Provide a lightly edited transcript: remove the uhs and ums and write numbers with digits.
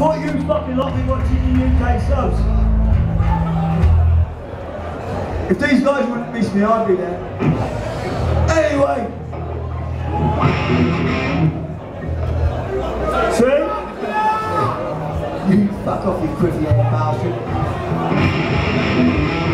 thought you was fucking like me watching the UK subs. If these guys wouldn't miss me, I'd be there. Anyway. See? You fuck off, you quiffy-headed bastard.